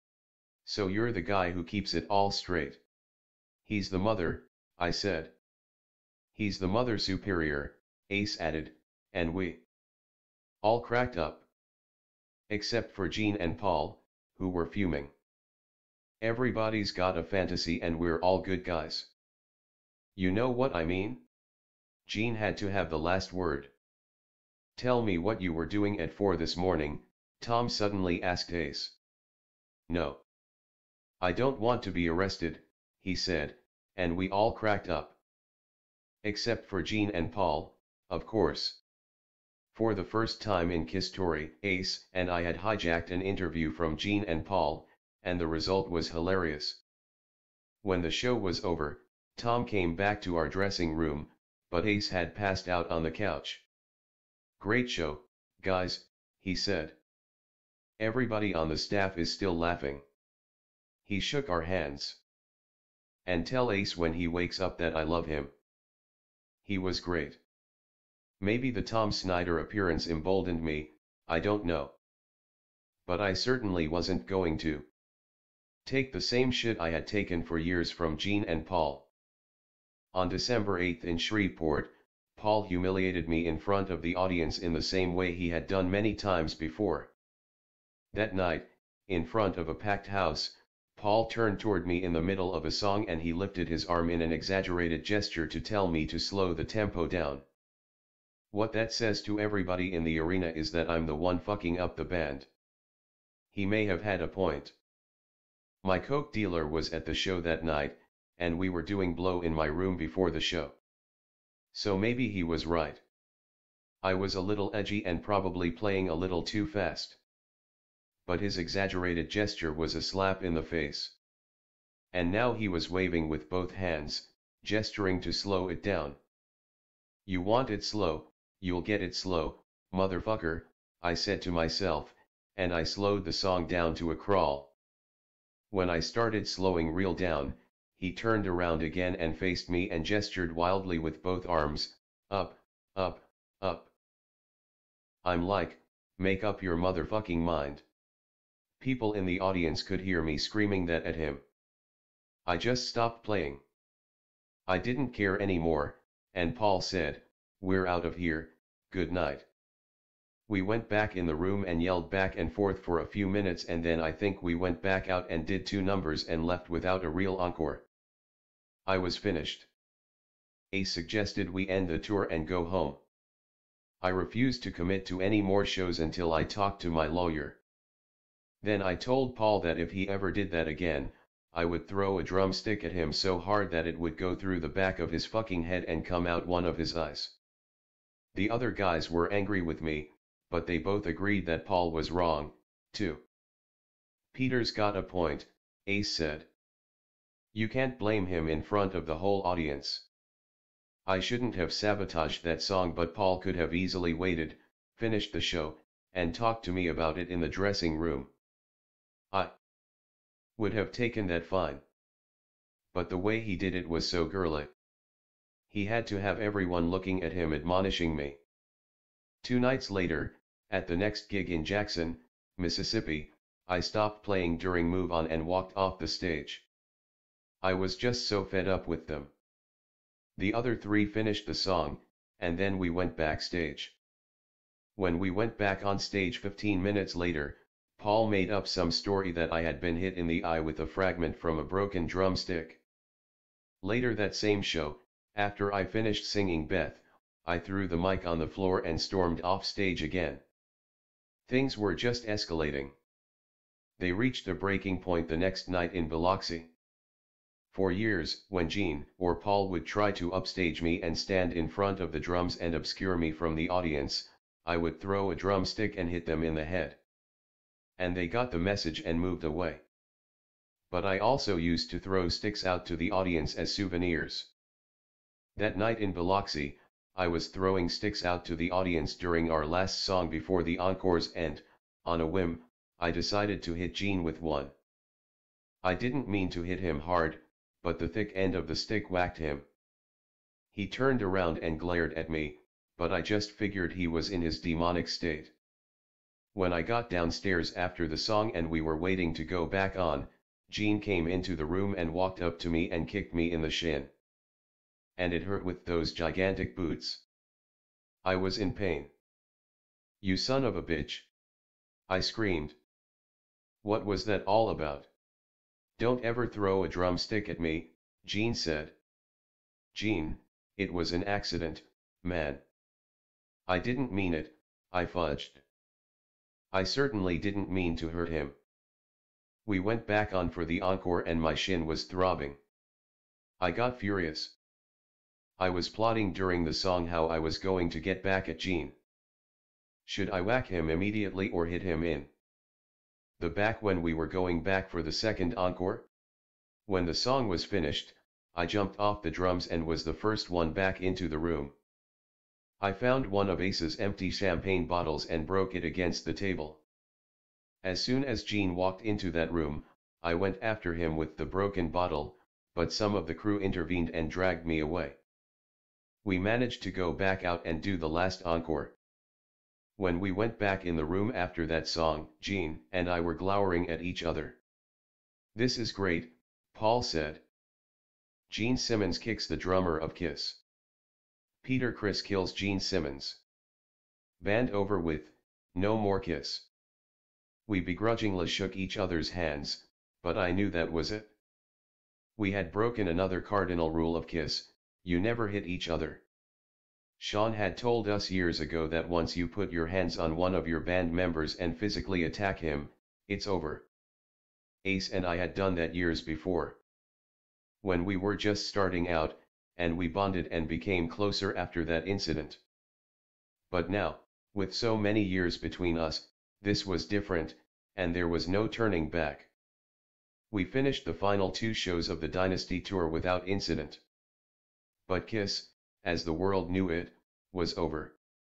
"So you're the guy who keeps it all straight?" "He's the mother," I said. "He's the mother superior," Ace added, and we all cracked up. Except for Gene and Paul, who were fuming. Everybody's got a fantasy and we're all good guys. You know what I mean? Gene had to have the last word. "Tell me what you were doing at four this morning," Tom suddenly asked Ace. "No. I don't want to be arrested," he said, and we all cracked up. Except for Gene and Paul, of course. For the first time in Kiss Story, Ace and I had hijacked an interview from Gene and Paul, and the result was hilarious. When the show was over, Tom came back to our dressing room, but Ace had passed out on the couch. "Great show, guys," he said. "Everybody on the staff is still laughing." He shook our hands. "And tell Ace when he wakes up that I love him." He was great. Maybe the Tom Snyder appearance emboldened me, I don't know. But I certainly wasn't going to take the same shit I had taken for years from Gene and Paul. On December eighth in Shreveport, Paul humiliated me in front of the audience in the same way he had done many times before. That night, in front of a packed house, Paul turned toward me in the middle of a song and he lifted his arm in an exaggerated gesture to tell me to slow the tempo down. What that says to everybody in the arena is that I'm the one fucking up the band. He may have had a point. My coke dealer was at the show that night, and we were doing blow in my room before the show. So maybe he was right. I was a little edgy and probably playing a little too fast. But his exaggerated gesture was a slap in the face. And now he was waving with both hands, gesturing to slow it down. "You want it slow, you'll get it slow, motherfucker," I said to myself, and I slowed the song down to a crawl. When I started slowing real down, he turned around again and faced me and gestured wildly with both arms, "Up, up, up." I'm like, "Make up your motherfucking mind." People in the audience could hear me screaming that at him. I just stopped playing. I didn't care anymore, and Paul said, "We're out of here, good night." We went back in the room and yelled back and forth for a few minutes and then I think we went back out and did two numbers and left without a real encore. I was finished. Ace suggested we end the tour and go home. I refused to commit to any more shows until I talked to my lawyer. Then I told Paul that if he ever did that again, I would throw a drumstick at him so hard that it would go through the back of his fucking head and come out one of his eyes. The other guys were angry with me, but they both agreed that Paul was wrong, too. "Peter's got a point," Ace said. "You can't blame him in front of the whole audience." I shouldn't have sabotaged that song, but Paul could have easily waited, finished the show, and talked to me about it in the dressing room. I would have taken that fine. But the way he did it was so girly. He had to have everyone looking at him admonishing me. Two nights later, at the next gig in Jackson, Mississippi, I stopped playing during Move On and walked off the stage. I was just so fed up with them. The other three finished the song, and then we went backstage. When we went back on stage fifteen minutes later, Paul made up some story that I had been hit in the eye with a fragment from a broken drumstick. Later that same show, after I finished singing Beth, I threw the mic on the floor and stormed off stage again. Things were just escalating. They reached a breaking point the next night in Biloxi. For years, when Gene or Paul would try to upstage me and stand in front of the drums and obscure me from the audience, I would throw a drumstick and hit them in the head. And they got the message and moved away. But I also used to throw sticks out to the audience as souvenirs. That night in Biloxi, I was throwing sticks out to the audience during our last song before the encores and, on a whim, I decided to hit Gene with one. I didn't mean to hit him hard, but the thick end of the stick whacked him. He turned around and glared at me, but I just figured he was in his demonic state. When I got downstairs after the song and we were waiting to go back on, Jean came into the room and walked up to me and kicked me in the shin. And it hurt with those gigantic boots. I was in pain. "You son of a bitch!" I screamed. "What was that all about?" "Don't ever throw a drumstick at me," Jean said. "Jean, it was an accident, man." "I didn't mean it," I fudged. "I certainly didn't mean to hurt him." We went back on for the encore and my shin was throbbing. I got furious. I was plotting during the song how I was going to get back at Jean. Should I whack him immediately or hit him in the back when we were going back for the second encore? When the song was finished, I jumped off the drums and was the first one back into the room. I found one of Ace's empty champagne bottles and broke it against the table. As soon as Jean walked into that room, I went after him with the broken bottle, but some of the crew intervened and dragged me away. We managed to go back out and do the last encore. When we went back in the room after that song, Jean and I were glowering at each other. "This is great," Paul said. Gene Simmons kicks the drummer of Kiss. Peter Criss kills Gene Simmons. Band over with, no more Kiss. We begrudgingly shook each other's hands, but I knew that was it. We had broken another cardinal rule of Kiss: you never hit each other. Sean had told us years ago that once you put your hands on one of your band members and physically attack him, it's over. Ace and I had done that years before. When we were just starting out, and we bonded and became closer after that incident. But now, with so many years between us, this was different, and there was no turning back. We finished the final two shows of the Dynasty tour without incident. But Kiss, as the world knew it, was over.